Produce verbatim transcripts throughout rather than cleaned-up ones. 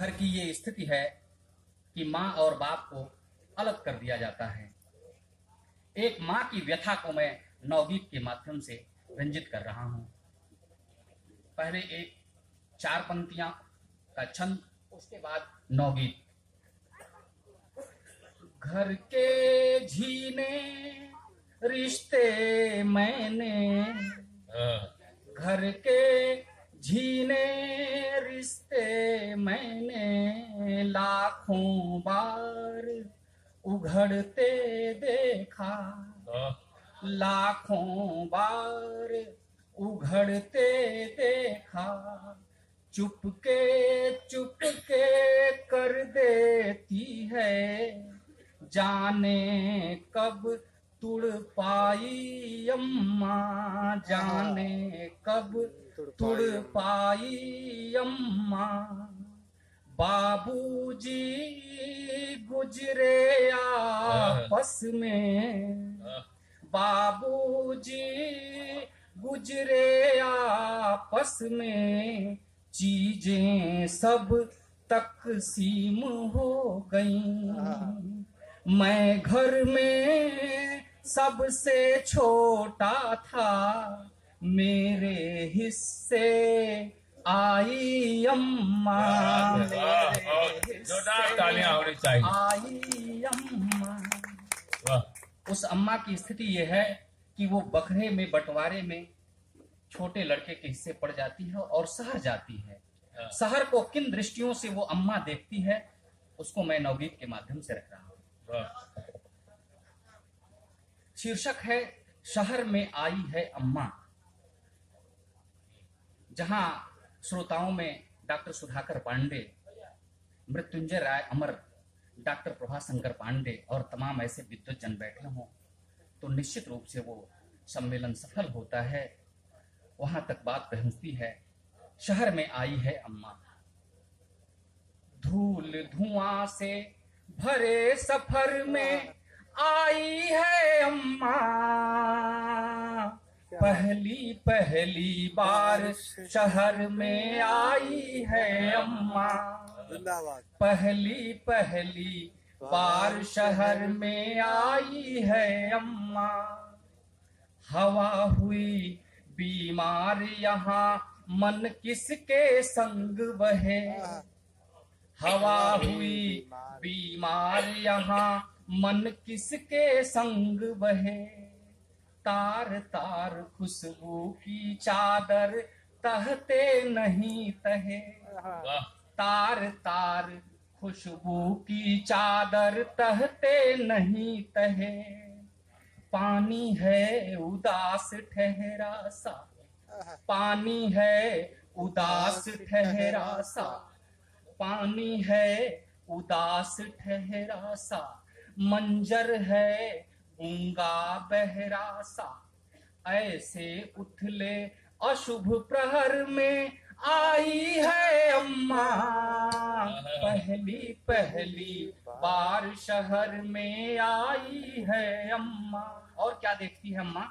घर की ये स्थिति है कि माँ और बाप को अलग कर दिया जाता है। एक माँ की व्यथा को मैं नवगीत के माध्यम से रंजित कर रहा हूँ। पहले एक चार पंक्तियां का छंद, उसके बाद नवगीत। घर के झीने रिश्ते मैंने, घर के झीने रिश्ते मैंने लाखों बार उघड़ते देखा, लाखों बार उघड़ते देखा, चुपके चुपके कर देती है, जाने कब तुड़ पाई अम्मा, जाने कब तुड़ पाई अम्मा। बाबूजी गुजरे आपस में, बाबूजी गुजरे आपस में, चीजें सब तकसीम हो गईं। मैं घर में सबसे छोटा था, मेरे हिस्से आई अम्मा, जोरदार तालियां होनी चाहिए। आई अम्मा। उस अम्मा की स्थिति यह है कि वो बकरे में बंटवारे में छोटे लड़के के हिस्से पड़ जाती है और शहर जाती है। शहर को किन दृष्टियों से वो अम्मा देखती है, उसको मैं नवगीत के माध्यम से रख रहा हूँ। शीर्षक है शहर में आई है अम्मा, जहां श्रोताओं में डॉक्टर सुधाकर पांडे, मृत्युंजय राय अमर, डॉक्टर प्रभाशंकर पांडे और तमाम ऐसे विद्वज्जन बैठे हों तो निश्चित रूप से वो सम्मेलन सफल होता है। वहां तक बात पहुंचती है, शहर में आई है अम्मा। धूल धुआं से भरे सफर में आई है अम्मा, पहली पहली बार शहर में आई है अम्मा, पहली पहली बार शहर में आई है अम्मा। हवा हुई बीमार यहाँ मन किसके संग बहे, हवा हुई बीमार यहाँ मन किसके संग बहे। तार तार खुशबू की चादर तहते नहीं तहे, तार तार खुशबू की चादर तहते नहीं तहे। पानी है उदास ठहरा सा, पानी है उदास ठहरा सा, पानी है उदास ठहरा सा, मंजर है गूंगा बहरा सा। ऐसे उथले अशुभ प्रहर में आई है अम्मा, पहली पहली बार शहर में आई है अम्मा। और क्या देखती है अम्मा?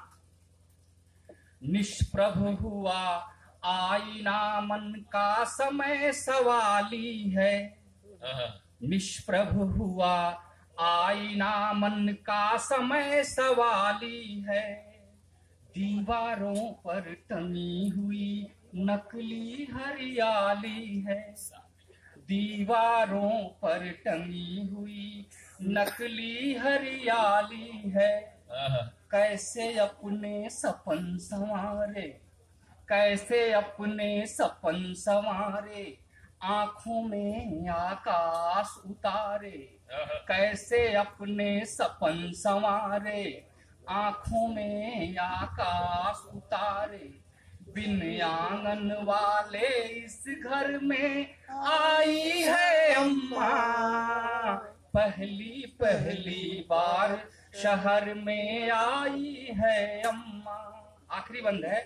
निष्प्रभ हुआ आईना मन का समय सवाली है, निष्प्रभ हुआ आईना मन का समय सवाली है। दीवारों पर टंगी हुई नकली हरियाली है, दीवारों पर टंगी हुई नकली हरियाली है। कैसे अपने सपन संवारे, कैसे अपने सपन संवारे, आंखों में आकाश उतारे, कैसे अपने सपन संवारे, आंखों में आकाश उतारे। बिन आंगन वाले इस घर में आई है अम्मा, पहली पहली बार शहर में आई है अम्मा। आखिरी बंद है,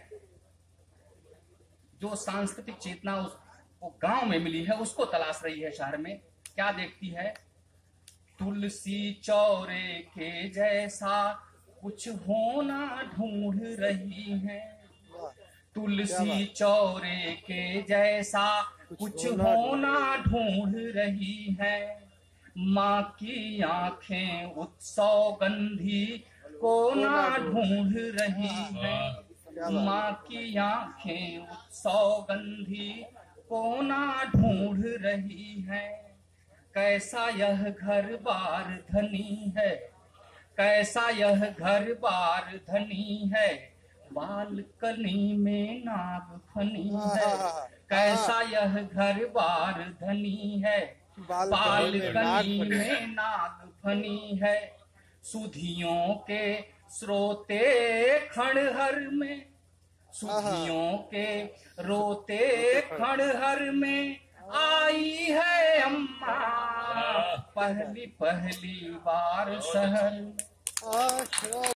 जो सांस्कृतिक चेतना उसको गांव में मिली है उसको तलाश रही है शहर में। क्या देखती है? तुलसी चौरे के जैसा कुछ होना ढूंढ रही है, तुलसी चौरे के जैसा कुछ होना ढूंढ रही है। माँ की आंखें उत्सव गंधी को ना ढूंढ रही है। माँ की आंखें उत्सव गंधी को ना ढूंढ रही है। कैसा यह घर बार धनी है, कैसा यह घर बार धनी है, बालकनी में नाग फनी है। कैसा यह घर बार धनी है, बालकनी में नाग फनी है। सुधियों के स्रोते खड़हर में, सुधियों के रोते खड़हर में आई है अम्मा पहली पहली बार शहर में।